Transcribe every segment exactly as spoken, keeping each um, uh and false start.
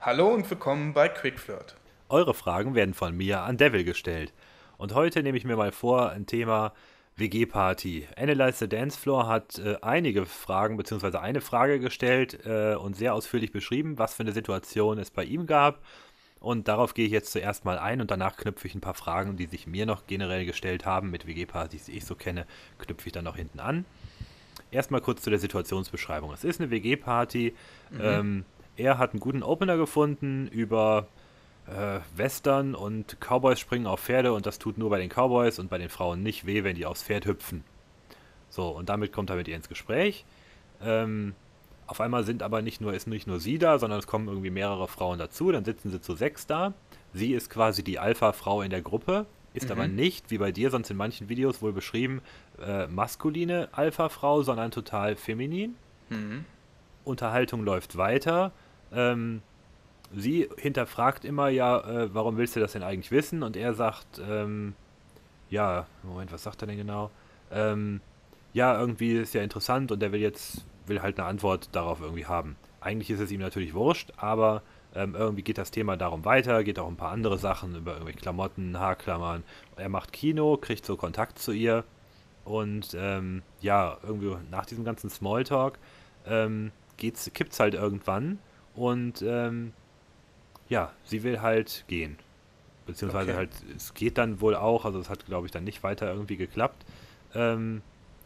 Hallo und willkommen bei QuickFlirt. Eure Fragen werden von mir an Devil gestellt. Und heute nehme ich mir mal vor, ein Thema W G-Party. Analyze the Dance Floor hat äh, einige Fragen bzw. eine Frage gestellt äh, und sehr ausführlich beschrieben, was für eine Situation es bei ihm gab. Und darauf gehe ich jetzt zuerst mal ein und danach knüpfe ich ein paar Fragen, die sich mir noch generell gestellt haben mit W G-Partys, die ich so kenne, knüpfe ich dann noch hinten an. Erstmal kurz zu der Situationsbeschreibung. Es ist eine W G-Party. Mhm. Ähm, er hat einen guten Opener gefunden über äh, Western und Cowboys springen auf Pferde und das tut nur bei den Cowboys und bei den Frauen nicht weh, wenn die aufs Pferd hüpfen. So, und damit kommt er mit ihr ins Gespräch. Ähm, auf einmal sind aber nicht nur, ist nicht nur sie da, sondern es kommen irgendwie mehrere Frauen dazu. Dann sitzen sie zu sechs da. Sie ist quasi die Alpha-Frau in der Gruppe, ist aber Mhm. nicht, wie bei dir sonst in manchen Videos wohl beschrieben, äh, maskuline Alpha-Frau, sondern total feminin. Mhm. Unterhaltung läuft weiter. Ähm, sie hinterfragt immer, ja, äh, warum willst du das denn eigentlich wissen? Und er sagt, ähm, ja, Moment, was sagt er denn genau? Ähm, ja, irgendwie ist ja interessant und er will jetzt, will halt eine Antwort darauf irgendwie haben. Eigentlich ist es ihm natürlich wurscht, aber ähm, irgendwie geht das Thema darum weiter, geht auch um ein paar andere Sachen, über irgendwelche Klamotten, Haarklammern. Er macht Kino, kriegt so Kontakt zu ihr und ähm, ja, irgendwie nach diesem ganzen Smalltalk ähm, geht's, kippt's halt irgendwann und ähm, ja, sie will halt gehen. Beziehungsweise Okay. halt, es geht dann wohl auch, also es hat, glaube ich, dann nicht weiter irgendwie geklappt. Ähm,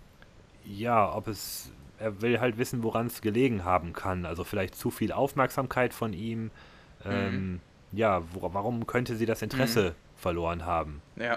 ja, ob es, er will halt wissen, woran es gelegen haben kann. Also vielleicht zu viel Aufmerksamkeit von ihm. Mhm. Ähm, ja, wo, warum könnte sie das Mhm. Interesse verloren haben? Ja,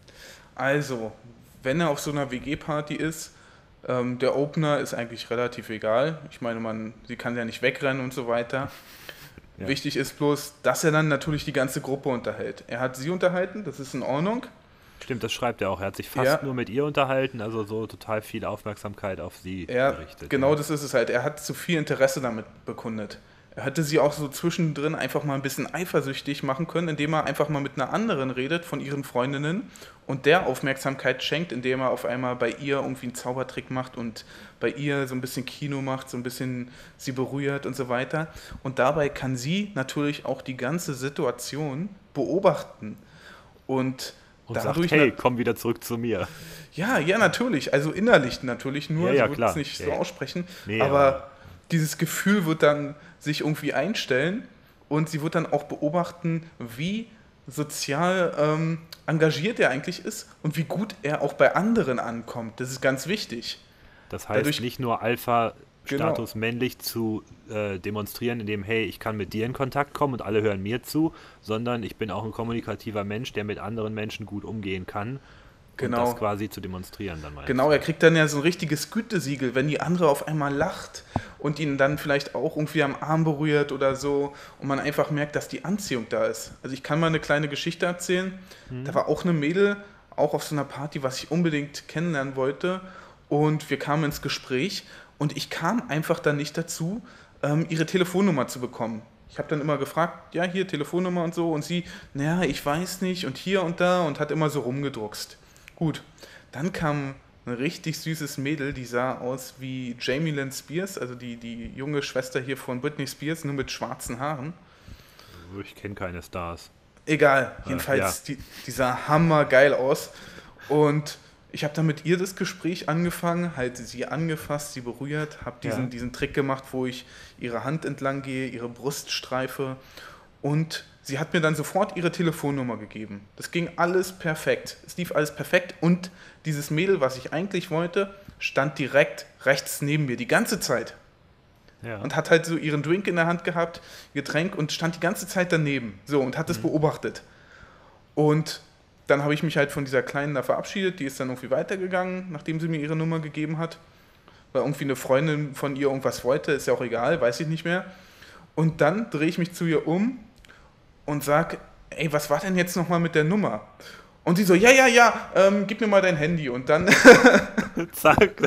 also, wenn er auf so einer W G-Party ist, ähm, der Opener ist eigentlich relativ egal. Ich meine, man, sie kann ja nicht wegrennen und so weiter. Ja. Wichtig ist bloß, dass er dann natürlich die ganze Gruppe unterhält. Er hat sie unterhalten, das ist in Ordnung. Stimmt, das schreibt er auch. Er hat sich fast Ja, nur mit ihr unterhalten, also so total viel Aufmerksamkeit auf sie Ja, gerichtet, genau ja. das ist es halt. Er hat zu viel Interesse damit bekundet. Er hätte sie auch so zwischendrin einfach mal ein bisschen eifersüchtig machen können, indem er einfach mal mit einer anderen redet von ihren Freundinnen und der Aufmerksamkeit schenkt, indem er auf einmal bei ihr irgendwie einen Zaubertrick macht und bei ihr so ein bisschen Kino macht, so ein bisschen sie berührt und so weiter. Und dabei kann sie natürlich auch die ganze Situation beobachten und Und sagt, dadurch, hey, nat komm wieder zurück zu mir. ja, ja, natürlich. Also innerlich natürlich Ja, nur. Sie ja, wird es klar. nicht Ja, so ja. aussprechen. Nee, aber Aber dieses Gefühl wird dann sich irgendwie einstellen und sie wird dann auch beobachten, wie sozial ähm, engagiert er eigentlich ist und wie gut er auch bei anderen ankommt. Das ist ganz wichtig. das heißt, Dadurch, nicht nur genau, Alpha-Status männlich zu äh, demonstrieren, indem, hey, ich kann mit dir in Kontakt kommen und alle hören mir zu, sondern ich bin auch ein kommunikativer Mensch, der mit anderen Menschen gut umgehen kann und das genau. quasi zu demonstrieren, dann Genau, meinst er du. kriegt dann ja so ein richtiges Gütesiegel, wenn die andere auf einmal lacht und ihn dann vielleicht auch irgendwie am Arm berührt oder so und man einfach merkt, dass die Anziehung da ist. Also ich kann mal eine kleine Geschichte erzählen. Da Hm? war auch eine Mädel, auch auf so einer Party, was ich unbedingt kennenlernen wollte und wir kamen ins Gespräch und ich kam einfach dann nicht dazu, ähm, ihre Telefonnummer zu bekommen. Ich habe dann immer gefragt, ja, hier Telefonnummer und so und sie, naja, ich weiß nicht und hier und da und hat immer so rumgedruckst. Gut, dann kam ein richtig süßes Mädel, die sah aus wie Jamie Lynn Spears, also die, die junge Schwester hier von Britney Spears, nur mit schwarzen Haaren. Ich kenne keine Stars. Egal, Äh, ja, jedenfalls, die, die sah hammergeil aus. Und ich habe dann mit ihr das Gespräch angefangen, halt sie angefasst, sie berührt, habe diesen, ja. diesen Trick gemacht, wo ich ihre Hand entlang gehe, ihre Brust streife und sie hat mir dann sofort ihre Telefonnummer gegeben. Das ging alles perfekt. Es lief alles perfekt und dieses Mädel, was ich eigentlich wollte, stand direkt rechts neben mir die ganze Zeit Ja. und hat halt so ihren Drink in der Hand gehabt, Getränk und stand die ganze Zeit daneben. So und hat es Hm. beobachtet. Und dann habe ich mich halt von dieser Kleinen da verabschiedet, die ist dann irgendwie weitergegangen, nachdem sie mir ihre Nummer gegeben hat, weil irgendwie eine Freundin von ihr irgendwas wollte, ist ja auch egal, weiß ich nicht mehr. Und dann drehe ich mich zu ihr um und sag, ey, was war denn jetzt nochmal mit der Nummer? Und sie so, ja, ja, ja, ähm, gib mir mal dein Handy. Und dann, Zack.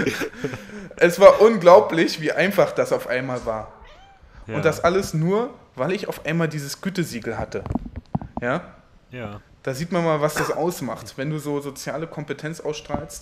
es war unglaublich, wie einfach das auf einmal war. Und das Ja, alles nur, weil ich auf einmal dieses Gütesiegel hatte. Ja, ja. da sieht man mal, was das ausmacht, wenn du so soziale Kompetenz ausstrahlst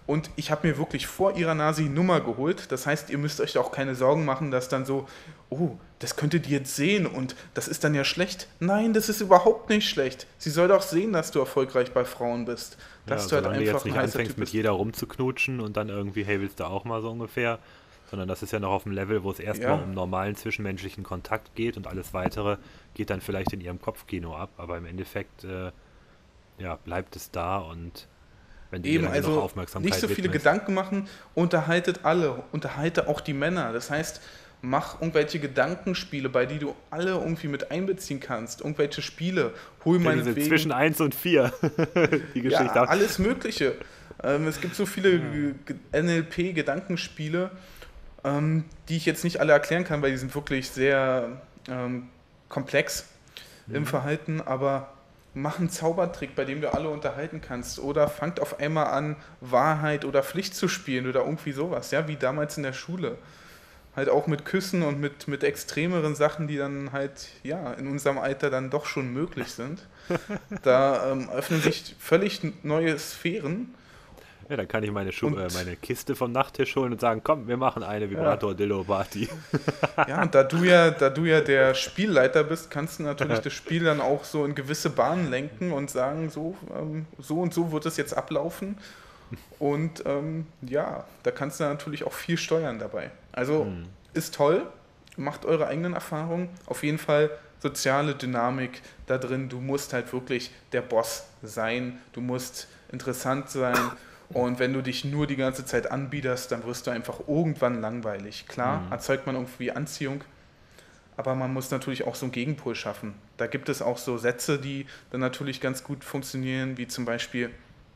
Und ich habe mir wirklich vor ihrer Nase die Nummer geholt. Das heißt, ihr müsst euch auch keine Sorgen machen, dass dann so, oh, das könntet ihr jetzt sehen und das ist dann ja schlecht. Nein, das ist überhaupt nicht schlecht. Sie soll doch sehen, dass du erfolgreich bei Frauen bist. Ja, Dass du halt solange du einfach jetzt ein nicht heißer anfängst, Typ mit bist. jeder rumzuknutschen und dann irgendwie, hey, willst du auch mal so ungefähr, sondern das ist ja noch auf dem Level, wo es erstmal Ja, um normalen zwischenmenschlichen Kontakt geht und alles weitere geht dann vielleicht in ihrem Kopfkino ab, aber im Endeffekt, äh, ja, bleibt es da und wenn du ihr eben, dann genug also nicht so Aufmerksamkeit viele widmest. Gedanken machen, unterhaltet alle, unterhalte auch die Männer. Das heißt, mach irgendwelche Gedankenspiele, bei die du alle irgendwie mit einbeziehen kannst. Irgendwelche Spiele, hol Ja, diese meinetwegen, zwischen eins und vier, die ja, Geschichte. alles Mögliche. Ähm, es gibt so viele Ja. Ge- Ge- N L P-Gedankenspiele, ähm, die ich jetzt nicht alle erklären kann, weil die sind wirklich sehr ähm, komplex im Mhm. Verhalten, aber mach einen Zaubertrick, bei dem du alle unterhalten kannst. Oder fangt auf einmal an, Wahrheit oder Pflicht zu spielen oder irgendwie sowas, ja, wie damals in der Schule. Halt auch mit Küssen und mit, mit extremeren Sachen, die dann halt, ja, in unserem Alter dann doch schon möglich sind. Da ähm, öffnen sich völlig neue Sphären Ja, dann kann ich meine, Schu äh, und meine Kiste vom Nachttisch holen und sagen, komm, wir machen eine ja, Vibrator-Dildo-Party. ja, und da du ja, da du ja der Spielleiter bist, kannst du natürlich das Spiel dann auch so in gewisse Bahnen lenken und sagen, so, ähm, so und so wird es jetzt ablaufen. Und ähm, ja, da kannst du natürlich auch viel steuern dabei. Also Hm. ist toll, macht eure eigenen Erfahrungen. Auf jeden Fall soziale Dynamik da drin. Du musst halt wirklich der Boss sein. Du musst interessant sein. Und wenn du dich nur die ganze Zeit anbiederst, dann wirst du einfach irgendwann langweilig. Klar, Hm. erzeugt man irgendwie Anziehung, aber man muss natürlich auch so einen Gegenpol schaffen. Da gibt es auch so Sätze, die dann natürlich ganz gut funktionieren, wie zum Beispiel,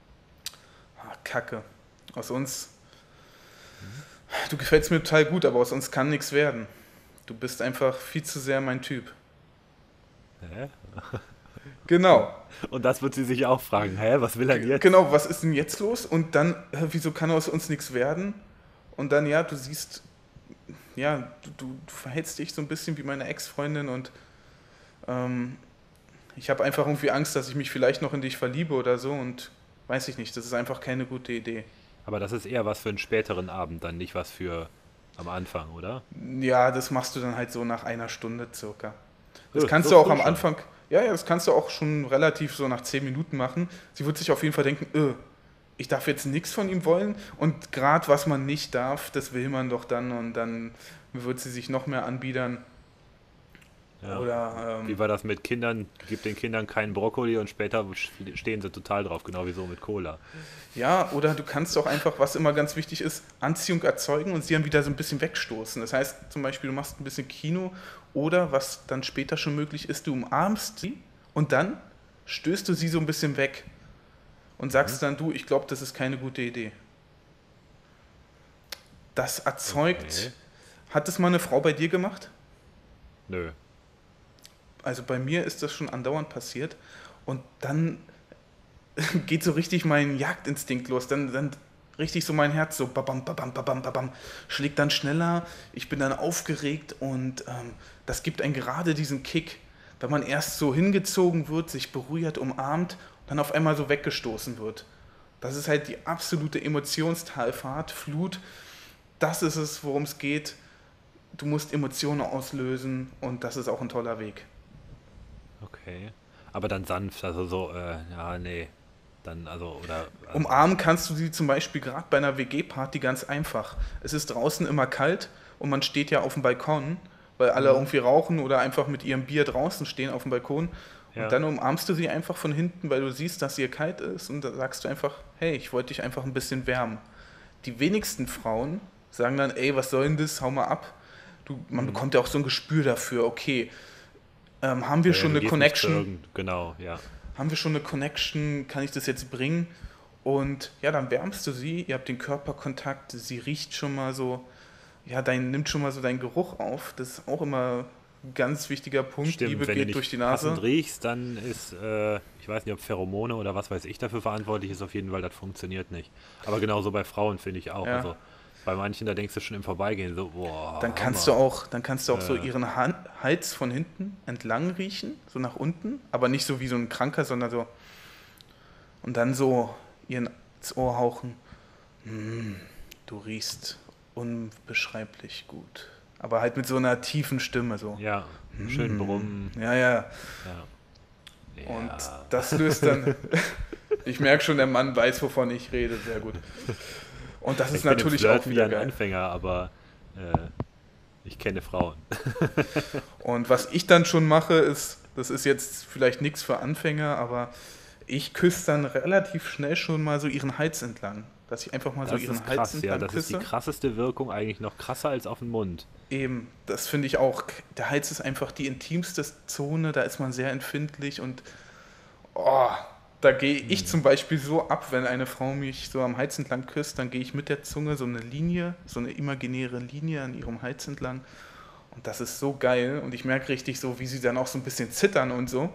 ah, Kacke, aus uns, du gefällst mir total gut, aber aus uns kann nichts werden. Du bist einfach viel zu sehr mein Typ. Hä? Genau. Und das wird sie sich auch fragen, hä, was will er denn G- jetzt? Genau, was ist denn jetzt los? Und dann, äh, wieso kann aus uns nichts werden? Und dann, ja, du siehst, ja, du, du, du verhältst dich so ein bisschen wie meine Ex-Freundin und ähm, ich habe einfach irgendwie Angst, dass ich mich vielleicht noch in dich verliebe oder so und weiß ich nicht, das ist einfach keine gute Idee. Aber das ist eher was für einen späteren Abend, dann nicht was für am Anfang, oder? Ja, das machst du dann halt so nach einer Stunde circa. Das Äh, kannst so du auch früh am schon. Anfang, ja, ja, das kannst du auch schon relativ so nach zehn Minuten machen. Sie wird sich auf jeden Fall denken, öh, ich darf jetzt nichts von ihm wollen und gerade was man nicht darf, das will man doch dann und dann wird sie sich noch mehr anbiedern Ja. oder Wie ähm, war das mit Kindern? Gib den Kindern keinen Brokkoli und später stehen sie total drauf, genau wie so mit Cola. ja, oder du kannst auch einfach, was immer ganz wichtig ist, Anziehung erzeugen und sie dann wieder so ein bisschen wegstoßen. Das heißt zum Beispiel, du machst ein bisschen Kino oder was dann später schon möglich ist, du umarmst sie und dann stößt du sie so ein bisschen weg und Mhm. sagst dann, du, ich glaube, das ist keine gute Idee. Das erzeugt, Okay. hat es mal eine Frau bei dir gemacht? Nö. Also bei mir ist das schon andauernd passiert und dann geht so richtig mein Jagdinstinkt los. Dann, dann richtig so mein Herz so babam, babam, babam, babam, schlägt dann schneller. Ich bin dann aufgeregt und ähm, das gibt einen gerade diesen Kick, wenn man erst so hingezogen wird, sich berührt, umarmt und dann auf einmal so weggestoßen wird. Das ist halt die absolute Emotionstalfahrt, Flut. Das ist es, worum es geht. Du musst Emotionen auslösen und das ist auch ein toller Weg. Okay. Aber dann sanft, also so, äh, ja, nee. Dann, also, oder, also, Umarmen kannst du sie zum Beispiel gerade bei einer W G-Party ganz einfach. Es ist draußen immer kalt und man steht ja auf dem Balkon, weil alle mhm. irgendwie rauchen oder einfach mit ihrem Bier draußen stehen auf dem Balkon. Und Ja. dann umarmst du sie einfach von hinten, weil du siehst, dass ihr kalt ist und da sagst du einfach, hey, ich wollte dich einfach ein bisschen wärmen. Die wenigsten Frauen sagen dann, ey, was soll denn das, hau mal ab. Du, man Mhm. bekommt ja auch so ein Gespür dafür, okay, ähm, haben wir Ja, ja, schon du eine gehst nicht zu Connection? irgend, genau, ja. Haben wir schon eine Connection? Kann ich das jetzt bringen? Und ja, dann wärmst du sie, ihr habt den Körperkontakt, sie riecht schon mal so, ja, dein, nimmt schon mal so deinen Geruch auf. Das ist auch immer ein ganz wichtiger Punkt. Stimmt, Liebe wenn du geht durch die nicht passend Nase. riechst, dann ist, äh, ich weiß nicht, ob Pheromone oder was weiß ich dafür verantwortlich ist, auf jeden Fall, das funktioniert nicht. Aber genauso bei Frauen finde ich auch. Ja. Also bei manchen, da denkst du schon im Vorbeigehen so, boah, Dann kannst du Hammer. auch, dann kannst du auch so Äh, ihren Han- Hals von hinten entlang riechen, so nach unten, aber nicht so wie so ein Kranker, sondern so und dann so ihren ins Ohr hauchen. Hm, du riechst unbeschreiblich gut. Aber halt mit so einer tiefen Stimme so. Ja, schön Hm, brummen. ja, ja. Ja. Und Ja. das löst dann, ich merke schon, der Mann weiß, wovon ich rede, sehr gut. Und das ist Ich bin im natürlich auch Flirten ja wieder ein geil. Anfänger, aber äh, ich kenne Frauen. Und was ich dann schon mache, ist, das ist jetzt vielleicht nichts für Anfänger, aber ich küsse dann relativ schnell schon mal so ihren Hals entlang. Dass ich einfach mal so Das ihren ist Hals krass, ja. entlang Das ist die küsse. krasseste Wirkung, eigentlich noch krasser als auf den Mund. Eben, das finde ich auch. Der Hals ist einfach die intimste Zone, da ist man sehr empfindlich und oh, da gehe ich zum Beispiel so ab, wenn eine Frau mich so am Hals entlang küsst, dann gehe ich mit der Zunge so eine Linie, so eine imaginäre Linie an ihrem Hals entlang. Und das ist so geil und ich merke richtig so, wie sie dann auch so ein bisschen zittern und so.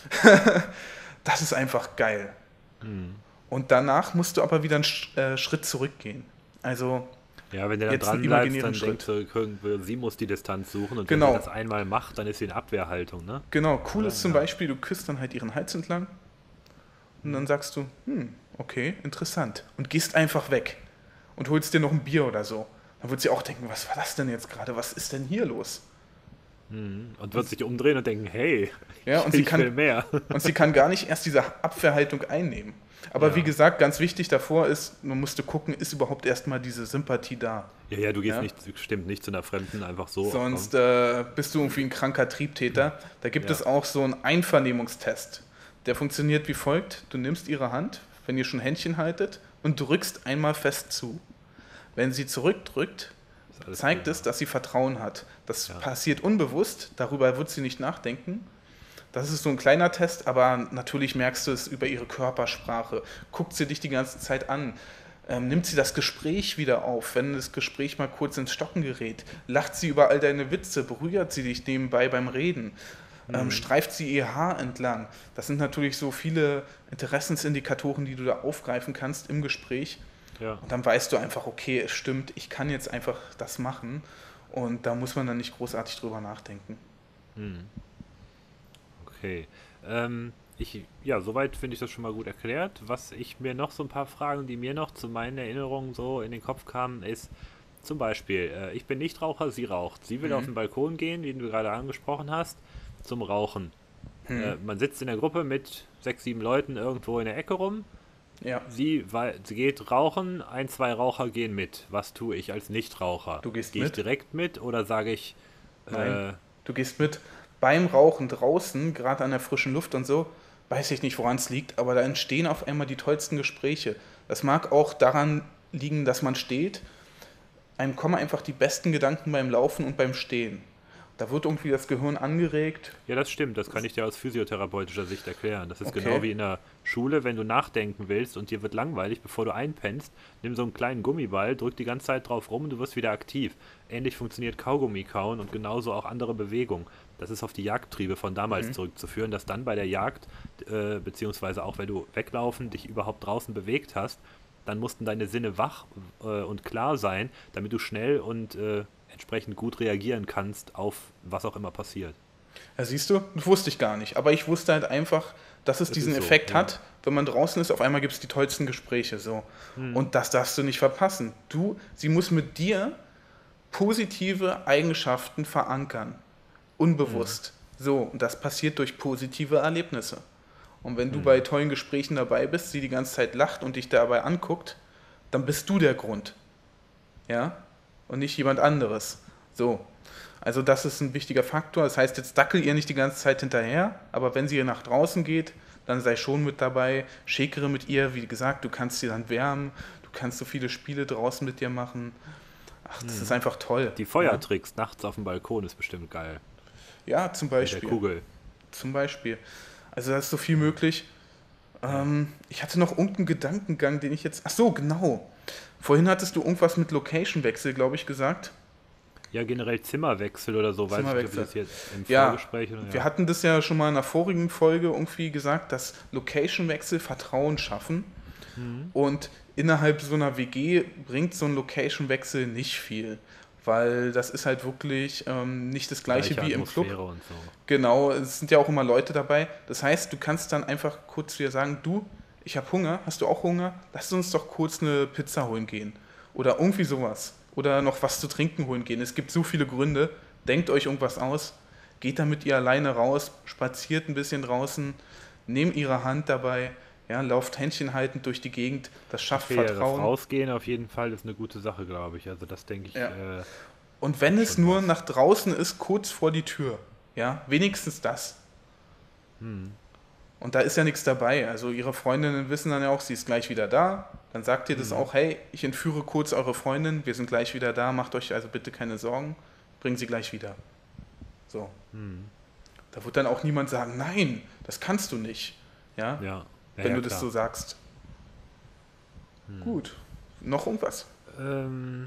Das ist einfach geil. Hm. Und danach musst du aber wieder einen Sch- äh, Schritt zurückgehen. Also Ja, wenn du dann jetzt einen dran bleibst, dann imaginären denkst Schritt. du, irgendwie, sie muss die Distanz suchen und wenn sie Genau, das einmal macht, dann ist sie in Abwehrhaltung, ne? genau. Cool Oder? ist zum Ja. Beispiel, du küsst dann halt ihren Hals entlang und dann sagst du, hm, okay, interessant. Und gehst einfach weg und holst dir noch ein Bier oder so. Dann wird sie auch denken, was war das denn jetzt gerade? Was ist denn hier los? Mhm. Und wird sich umdrehen und denken, hey, Ja, und ich, sie ich will kann, mehr. und sie kann gar nicht erst diese Abwehrhaltung einnehmen. Aber wie Ja. gesagt, ganz wichtig davor ist, man musste gucken, ist überhaupt erstmal diese Sympathie da. Ja, ja, du gehst Ja? nicht, stimmt, nicht zu einer Fremden einfach so. Sonst äh, bist du irgendwie ein kranker Triebtäter. Da gibt Ja. es auch so einen Einvernehmungstest. Der funktioniert wie folgt. Du nimmst ihre Hand, wenn ihr schon Händchen haltet, und drückst einmal fest zu. Wenn sie zurückdrückt, Ist alles zeigt gut. es, dass sie Vertrauen hat. Das Ja. passiert unbewusst, darüber wird sie nicht nachdenken. Das ist so ein kleiner Test, aber natürlich merkst du es über ihre Körpersprache. Guckt sie dich die ganze Zeit an? Ähm, nimmt sie das Gespräch wieder auf, wenn das Gespräch mal kurz ins Stocken gerät? Lacht sie über all deine Witze? Berührt sie dich nebenbei beim Reden? Ähm, streift sie ihr Haar entlang? Das sind natürlich so viele Interessensindikatoren, die du da aufgreifen kannst im Gespräch. Ja. Und dann weißt du einfach, okay, es stimmt, ich kann jetzt einfach das machen. Und da muss man dann nicht großartig drüber nachdenken. Hm. Okay. Ähm, ich, ja, soweit finde ich das schon mal gut erklärt. Was ich mir noch so ein paar Fragen, die mir noch zu meinen Erinnerungen so in den Kopf kamen, ist zum Beispiel, äh, ich bin Nichtraucher, sie raucht. Sie will auf den Balkon gehen, den du gerade angesprochen hast, zum Rauchen. Äh, man sitzt in der Gruppe mit sechs, sieben Leuten irgendwo in der Ecke rum. Ja, Sie, wei- sie geht rauchen, ein, zwei Raucher gehen mit. Was tue ich als Nichtraucher? du gehst Gehe ich mit. direkt mit oder sage ich, Nein. äh, Du gehst mit beim Rauchen draußen, gerade an der frischen Luft und so, weiß ich nicht, woran es liegt, aber da entstehen auf einmal die tollsten Gespräche. Das mag auch daran liegen, dass man steht. Einem kommen einfach die besten Gedanken beim Laufen und beim Stehen. Da wird irgendwie das Gehirn angeregt. ja, das stimmt, das kann ich dir aus physiotherapeutischer Sicht erklären. Das ist Okay. genau wie in der Schule, wenn du nachdenken willst und dir wird langweilig, bevor du einpennst, nimm so einen kleinen Gummiball, drück die ganze Zeit drauf rum und du wirst wieder aktiv. Ähnlich funktioniert Kaugummi kauen und genauso auch andere Bewegungen. Das ist auf die Jagdtriebe von damals zurückzuführen, dass dann bei der Jagd, äh, beziehungsweise auch wenn du weglaufen, dich überhaupt draußen bewegt hast, dann mussten deine Sinne wach äh, und klar sein, damit du schnell und äh, entsprechend gut reagieren kannst auf was auch immer passiert. Ja, siehst du, das wusste ich gar nicht. Aber ich wusste halt einfach, dass es Das diesen ist so, Effekt ja. hat, wenn man draußen ist, auf einmal gibt es die tollsten Gespräche. So. Und das darfst du nicht verpassen. Du, sie muss mit dir positive Eigenschaften verankern. Unbewusst. So, und das passiert durch positive Erlebnisse. Und wenn du bei tollen Gesprächen dabei bist, sie die ganze Zeit lacht und dich dabei anguckt, dann bist du der Grund. Ja? Und nicht jemand anderes. So. Also das ist ein wichtiger Faktor. Das heißt, jetzt dackel ihr nicht die ganze Zeit hinterher, aber wenn sie nach draußen geht, dann sei schon mit dabei, schäkere mit ihr, wie gesagt, du kannst sie dann wärmen, du kannst so viele Spiele draußen mit dir machen. Ach, das ist einfach toll. Die Feuertricks nachts auf dem Balkon ist bestimmt geil. Ja, zum Mit der Beispiel. Kugel. Zum Beispiel. Also da ist so viel möglich. Ähm, ich hatte noch irgendeinen Gedankengang, den ich jetzt... Ach so, genau. Vorhin hattest du irgendwas mit Location-Wechsel, glaube ich, gesagt. Ja, generell Zimmerwechsel oder so, weiß ich nicht, ob Zimmerwechsel. das jetzt im Ja, Vorgespräch oder wir ja. hatten das ja schon mal in einer vorigen Folge irgendwie gesagt, dass Location-Wechsel Vertrauen schaffen. Und innerhalb so einer W G bringt so ein Location-Wechsel nicht viel. Weil das ist halt wirklich ähm, nicht das gleiche Gleiche wie im Club. Atmosphäre und so. Genau, es sind ja auch immer Leute dabei. Das heißt, du kannst dann einfach kurz zu ihr sagen, du, ich habe Hunger, hast du auch Hunger? Lass uns doch kurz eine Pizza holen gehen. Oder irgendwie sowas. Oder noch was zu trinken holen gehen. Es gibt so viele Gründe. Denkt euch irgendwas aus. Geht dann mit ihr alleine raus, spaziert ein bisschen draußen, nehmt ihre Hand dabei, ja, lauft Händchen haltend durch die Gegend. Das schafft Okay, ja, das Vertrauen. Rausgehen auf jeden Fall ist eine gute Sache, glaube ich. Also das denke ich Ja. äh, Und wenn es schon nur was. nach draußen ist, kurz vor die Tür. Ja, wenigstens das. Hm. Und da ist ja nichts dabei. Also ihre Freundinnen wissen dann ja auch, sie ist gleich wieder da. Dann sagt ihr das Hm. auch, hey, ich entführe kurz eure Freundin, wir sind gleich wieder da, macht euch also bitte keine Sorgen, bringen sie gleich wieder. So. Hm. Da wird dann auch niemand sagen, nein, das kannst du nicht. Ja, Ja, ja, wenn ja du das klar. so sagst. Gut. Noch irgendwas? Ähm,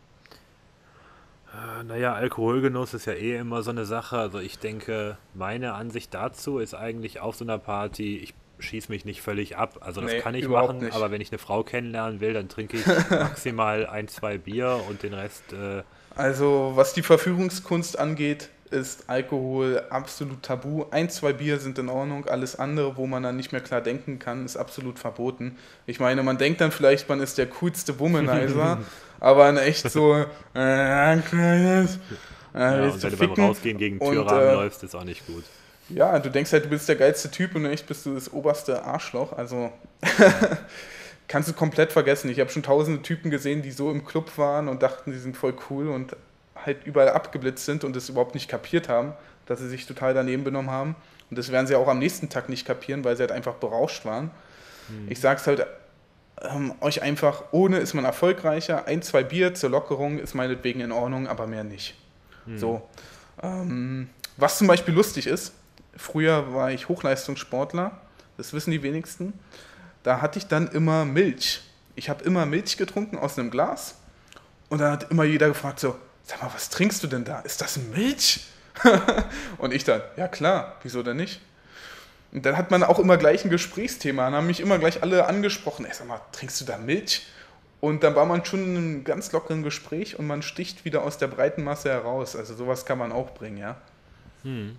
äh, naja, Alkoholgenuss ist ja eh immer so eine Sache. Also ich denke, meine Ansicht dazu ist eigentlich auf so einer Party, ich schieße mich nicht völlig ab. Also das Nee, kann ich überhaupt machen, nicht. aber wenn ich eine Frau kennenlernen will, dann trinke ich maximal ein, zwei Bier und den Rest, äh, Also, was die Verführungskunst angeht, ist Alkohol absolut tabu. Ein, zwei Bier sind in Ordnung, alles andere, wo man dann nicht mehr klar denken kann, ist absolut verboten. Ich meine, man denkt dann vielleicht, man ist der coolste Womanizer, aber in echt so, äh, kleines, äh, ja, willst und du wenn du beim ficken? Rausgehen gegen den Und Türrahmen äh, läufst, ist auch nicht gut. ja, du denkst halt, du bist der geilste Typ und in echt bist du das oberste Arschloch. Also kannst du komplett vergessen. Ich habe schon tausende Typen gesehen, die so im Club waren und dachten, die sind voll cool und halt überall abgeblitzt sind und es überhaupt nicht kapiert haben, dass sie sich total daneben benommen haben. Und das werden sie auch am nächsten Tag nicht kapieren, weil sie halt einfach berauscht waren. Ich sag's halt ähm, euch einfach, ohne ist man erfolgreicher. Ein, zwei Bier zur Lockerung ist meinetwegen in Ordnung, aber mehr nicht. So. Ähm, was zum Beispiel lustig ist, früher war ich Hochleistungssportler, das wissen die wenigsten. Da hatte ich dann immer Milch. Ich habe immer Milch getrunken aus einem Glas und dann hat immer jeder gefragt so, sag mal, was trinkst du denn da? Ist das Milch? Und ich dann, ja klar, wieso denn nicht? Und dann hat man auch immer gleich ein Gesprächsthema, dann haben mich immer gleich alle angesprochen, ey, sag mal, trinkst du da Milch? Und dann war man schon in einem ganz lockeren Gespräch und man sticht wieder aus der breiten Masse heraus. Also sowas kann man auch bringen, ja. Hm.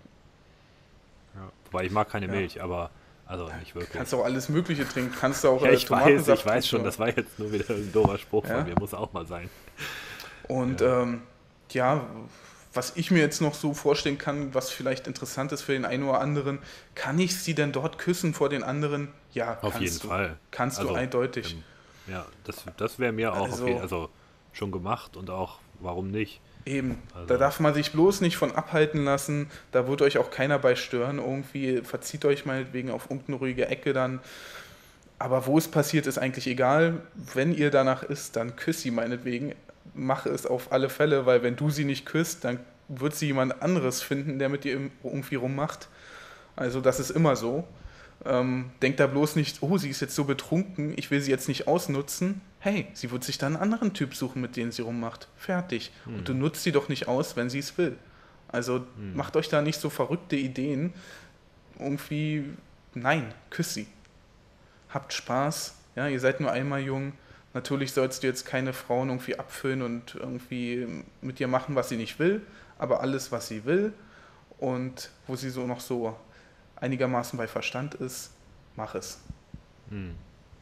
Ja. Wobei ich mag keine Ja. Milch, aber also nicht wirklich. Kannst auch alles Mögliche trinken, kannst du auch Ja, äh, ich weiß, Tomatensaft ich weiß schon, trinken. das war jetzt nur wieder ein doofer Spruch Ja? von mir, muss auch mal sein. Und Ja. ähm, ja, was ich mir jetzt noch so vorstellen kann, was vielleicht interessant ist für den einen oder anderen, kann ich sie denn dort küssen vor den anderen? Ja, Auf kannst jeden du. Fall. Kannst Also, du eindeutig. ähm, ja, das, das wäre mir auch Also- auf jeden, also schon gemacht und auch, warum nicht? Eben, Also- da darf man sich bloß nicht von abhalten lassen, da wird euch auch keiner bei stören, irgendwie verzieht euch meinetwegen auf irgendeine ruhige Ecke dann, aber wo es passiert, ist eigentlich egal, wenn ihr danach isst, dann küsst sie meinetwegen, mache es auf alle Fälle, weil wenn du sie nicht küsst, dann wird sie jemand anderes finden, der mit dir im- irgendwie rummacht, also das ist immer so. Ähm, denkt da bloß nicht, oh, sie ist jetzt so betrunken, ich will sie jetzt nicht ausnutzen. Hey, sie wird sich dann einen anderen Typ suchen, mit dem sie rummacht. Fertig. Und du nutzt sie doch nicht aus, wenn sie es will. Also macht euch da nicht so verrückte Ideen. Irgendwie, nein, küss sie. Habt Spaß. Ja, ihr seid nur einmal jung. Natürlich sollst du jetzt keine Frauen irgendwie abfüllen und irgendwie mit ihr machen, was sie nicht will, aber alles, was sie will und wo sie so noch so einigermaßen bei Verstand ist, mach es. Hm.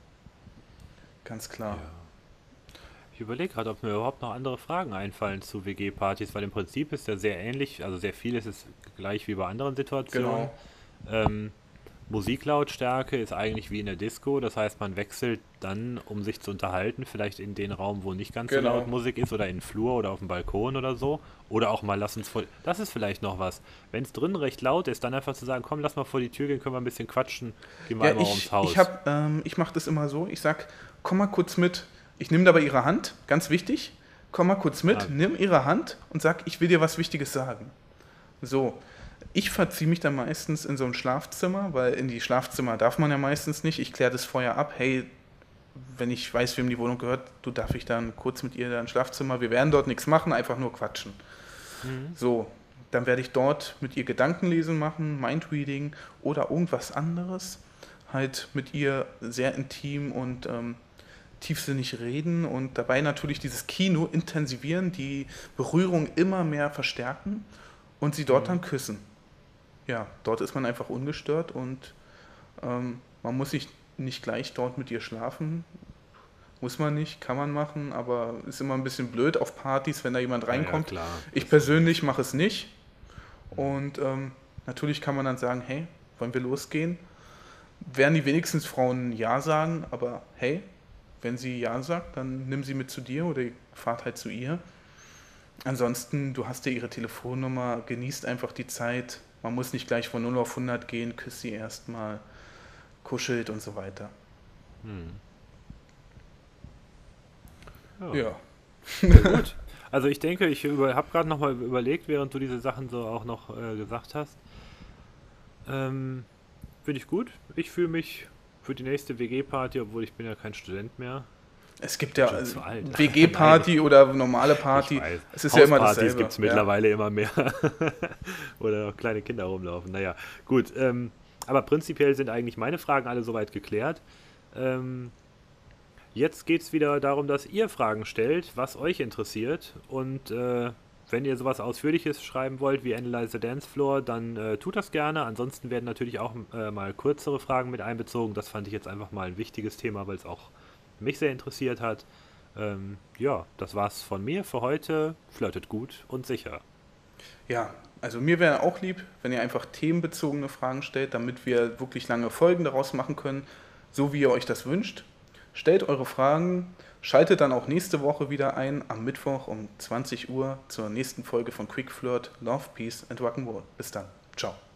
Ganz klar. Ja. Ich überlege gerade, ob mir überhaupt noch andere Fragen einfallen zu W G-Partys, weil im Prinzip ist ja sehr ähnlich, also sehr viel ist es gleich wie bei anderen Situationen. Genau. Ähm, Musiklautstärke ist eigentlich wie in der Disco, das heißt, man wechselt dann, um sich zu unterhalten, vielleicht in den Raum, wo nicht ganz Genau. so laut Musik ist oder in den Flur oder auf dem Balkon oder so. Oder auch mal, lass uns vor, das ist vielleicht noch was. Wenn es drin recht laut ist, dann einfach zu sagen, komm, lass mal vor die Tür gehen, können wir ein bisschen quatschen, gehen wir Ja, einmal ich, ums Haus. ich, hab, ähm, ich mache das immer so, ich sag, komm mal kurz mit, ich nehme dabei ihre Hand, ganz wichtig, komm mal kurz mit, Ah. nimm ihre Hand und sag, ich will dir was Wichtiges sagen. So, ich verziehe mich dann meistens in so ein Schlafzimmer, weil in die Schlafzimmer darf man ja meistens nicht, ich kläre das vorher ab, hey, wenn ich weiß, wem die Wohnung gehört, du darf ich dann kurz mit ihr da ins Schlafzimmer, wir werden dort nichts machen, einfach nur quatschen. So, dann werde ich dort mit ihr Gedankenlesen machen, Mindreading oder irgendwas anderes. Halt mit ihr sehr intim und ähm, tiefsinnig reden und dabei natürlich dieses Kino intensivieren, die Berührung immer mehr verstärken und sie dort dann küssen. Ja, dort ist man einfach ungestört und ähm, man muss sich nicht gleich dort mit ihr schlafen. Muss man nicht, kann man machen, aber ist immer ein bisschen blöd auf Partys, wenn da jemand Ja, ja, reinkommt. klar. Ich persönlich mache es nicht. Und ähm, natürlich kann man dann sagen, hey, wollen wir losgehen? Werden die wenigstens Frauen Ja sagen, aber hey, wenn sie Ja sagt, dann nimm sie mit zu dir oder ihr fahrt halt zu ihr. Ansonsten, du hast ja ihre Telefonnummer, genießt einfach die Zeit. Man muss nicht gleich von null auf hundert gehen, küsst sie erstmal, kuschelt und so weiter. Hm. Ja. Ja. Ja, gut. Also ich denke, ich über, habe gerade nochmal überlegt, während du diese Sachen so auch noch äh, gesagt hast. Ähm, Finde ich gut. Ich fühle mich für die nächste W G-Party, obwohl ich bin ja kein Student mehr. Es gibt Bin ja schon also, zu alt. W G-Party oder normale Ich Party, weiß. es ist ja immer Hauspartys dasselbe. gibt es mittlerweile immer mehr. Oder auch kleine Kinder rumlaufen. Naja, gut. Ähm, aber prinzipiell sind eigentlich meine Fragen alle soweit geklärt. Ähm, Jetzt geht es wieder darum, dass ihr Fragen stellt, was euch interessiert. Und äh, wenn ihr sowas Ausführliches schreiben wollt wie Analyze the Dance Floor, dann äh, tut das gerne. Ansonsten werden natürlich auch äh, mal kürzere Fragen mit einbezogen. Das fand ich jetzt einfach mal ein wichtiges Thema, weil es auch mich sehr interessiert hat. Ähm, ja, das war's von mir für heute. Flirtet gut und sicher. Ja, also mir wäre auch lieb, wenn ihr einfach themenbezogene Fragen stellt, damit wir wirklich lange Folgen daraus machen können, so wie ihr euch das wünscht. Stellt eure Fragen, schaltet dann auch nächste Woche wieder ein, am Mittwoch um zwanzig Uhr zur nächsten Folge von Quick Flirt, Love, Peace and Rock'n'Roll. Bis dann. Ciao.